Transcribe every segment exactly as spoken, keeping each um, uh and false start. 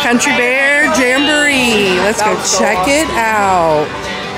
Country Bear Jamboree. Let's go check it out.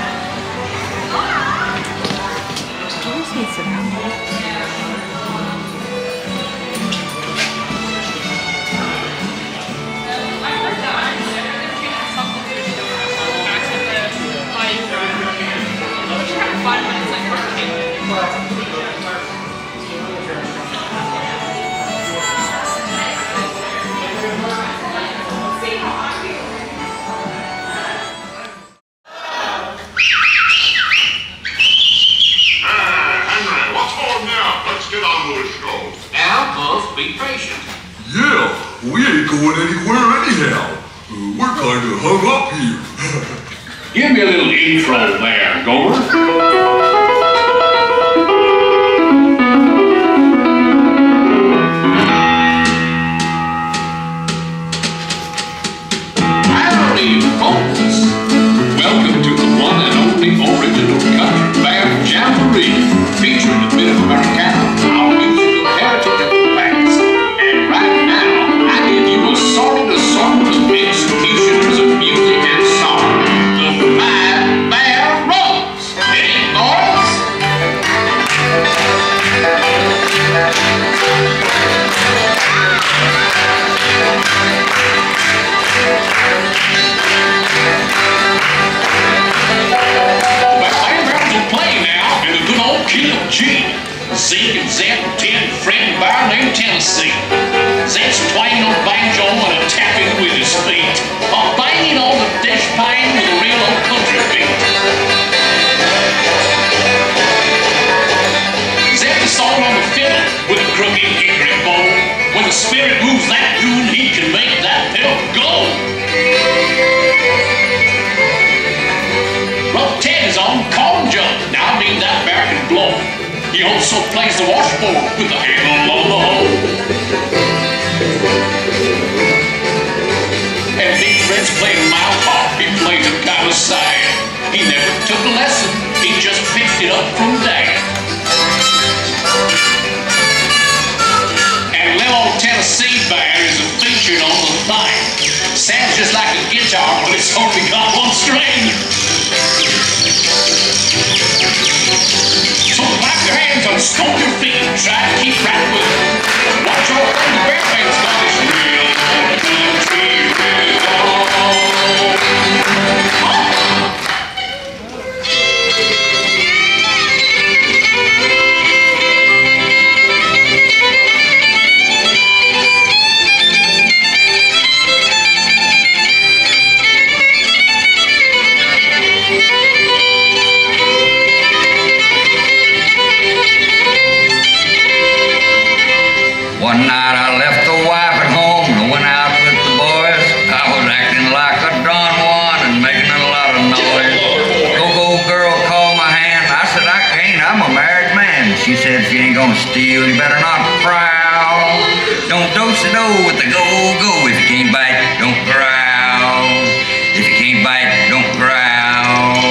Be patient. Yeah, we ain't going anywhere anyhow. Uh, we're kind of hung up here. Give me a little intro there, Gomer. Howdy, folks. Welcome to the one and only original Country Bear Jamboree, featuring a bit of Americana, our musical heritage of the past. And right now, I give you a assorted assortment of executioners of music and song. The Five Bear Runs. Hey, boys! Killer G, Zeke and Zep, Ted, Fred, and Bear named Tennessee. Zep's playing on banjo and a tapping with his feet, or banging on the dish pan with a real old country beat. Zep is song on the fiddle with a crooked hickory bow. When the spirit moves that tune, he can make that pedal go. Well, Ted is on corn jump. Now I mean that bear can blow. He also plays the washboard with the handle on the hole. And Big Fred's playing mouth harp. He plays it kind of sad. He never took a lesson. He just picked it up from Dad. And little old Tennessee Bear is a featured on the thing. Sounds just like a guitar, but it's only got one string. So clap your hands and stomp your feet and try to keep right with it. Watch your friend the bear man's got this real country rhythm. One night I left the wife at home and went out with the boys. I was acting like a Don Juan and making a lot of noise. Go-go girl called my hand. I said, I can't, I'm a married man. She said, if you ain't gonna steal, you better not prowl. Don't dose-a-do with the go-go. If you can't bite, don't growl. If you can't bite, don't growl.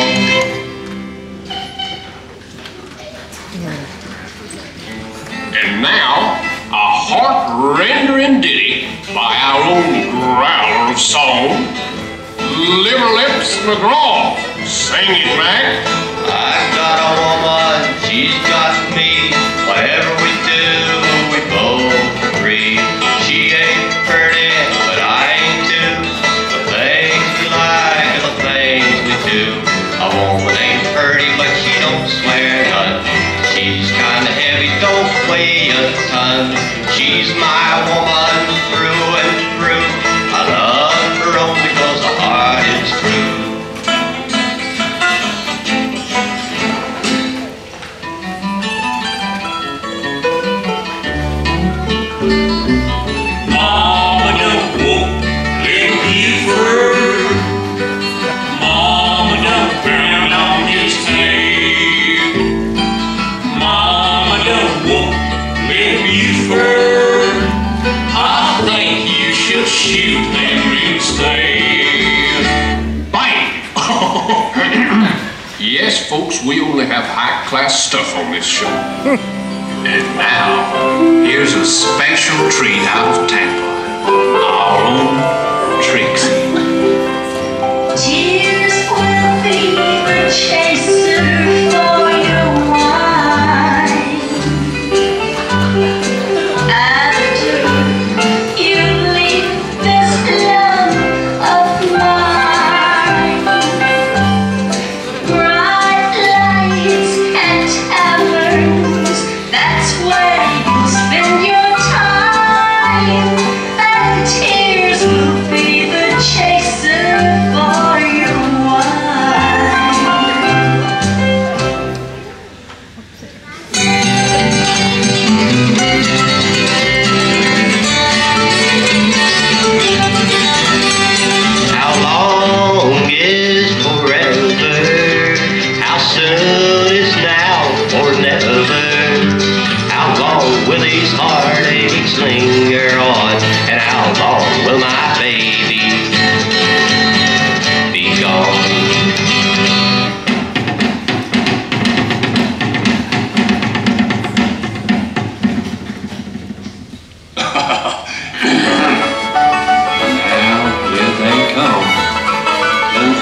And now, a heart-rendering ditty by our own growler of song, Liver Lips McGraw. Sing it, Mac. I've got a woman, she's got me. Whatever we do, we both agree. She ain't pretty, but I ain't too. The things we like are the things we do. A woman ain't pretty, but she don't swear none. She's kinda heavy, don't weigh a ton. She's my woman through and through. I love her only because her heart is true. Mama don't whoop little Buford. Mama don't pound on his tail. Mama don't whoop little Buford. I think you should shoot them instead. Bang! Yes, folks, we only have high-class stuff on this show. And now, here's a special treat out of Tampa. Our own Trixie.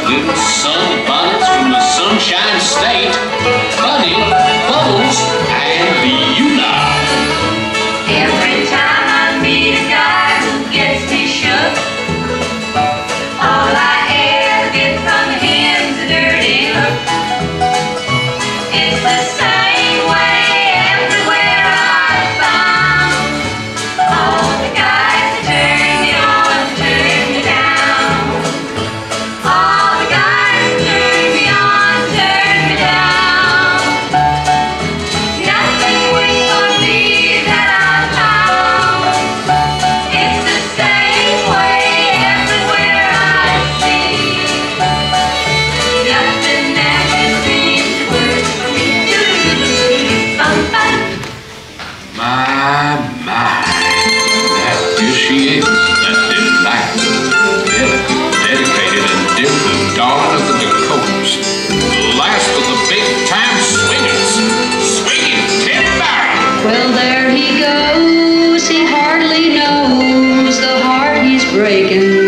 little sun buns from the Sunshine State, Bunny, Bubbles, and Beulah. Every time I meet a guy who gets me shook, all I ever get from him's a dirty look. It's the same way everywhere I've found. All the guys that turn me on, turn me down. All the guys that turn me on, turn me down. Nothing works for me that I've found. It's the same way everywhere I see. Nothing ever seems to work for me. Bum, bum. My, my. Now, here she is, that delightful, delicate, dedicated, and different darling of the Dakotas. The last of the big-time swingers, swinging Teddy Barrow. Well, there he goes, he hardly knows the heart he's breaking.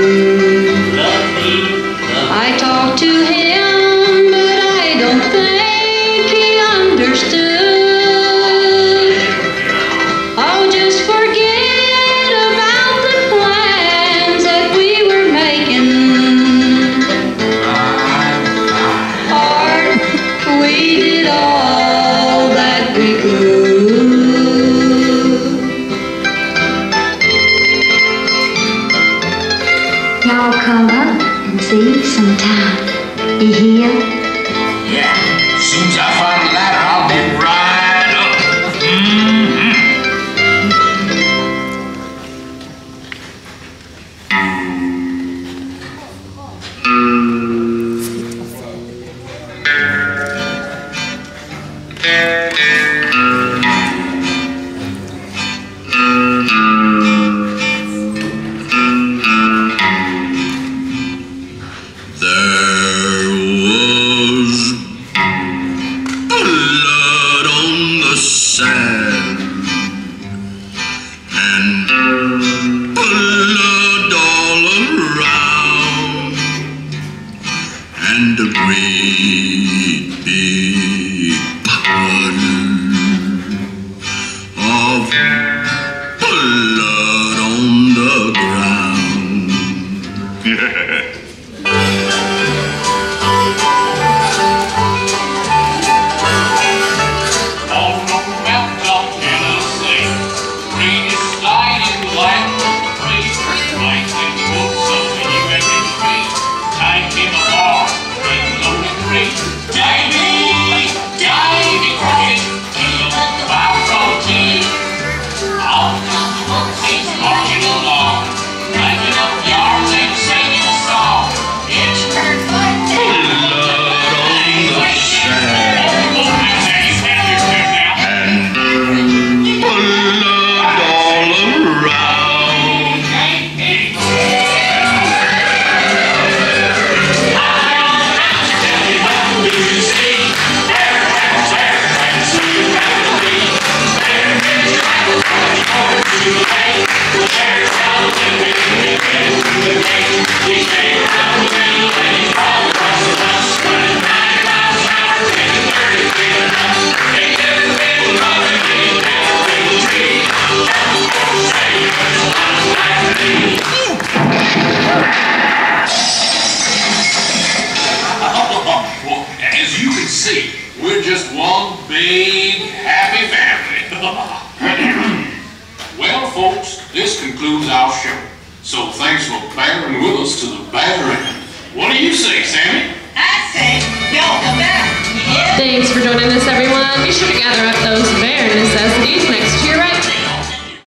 I talked to him, but I don't think he understood. Oh, just forget about the plans that we were making. Heart, we did all that we could. Y'all come up and see sometime. You hear? Yeah, as soon as I find the ladder, I'll be right up. Mm-hmm. There was blood on the sand and blood all around and a great big puddle of blood on the ground. On the mountaintop Tennessee, rain is sliding like a tree. Lights in the woods of the U S A. Time came a bar, and lonely tree. Davy, Davy Crockett, he'll buy from tea. All the works he's marching along, lighting up yards and singing a song. It's blood on the sand. Blood all around. Well, as you can see, we're just one big happy family. Well, folks, this concludes our show. So thanks for bearing with us to the bitter end. What do you say, Sammy? I say, y'all come back. Yeah. Thanks for joining us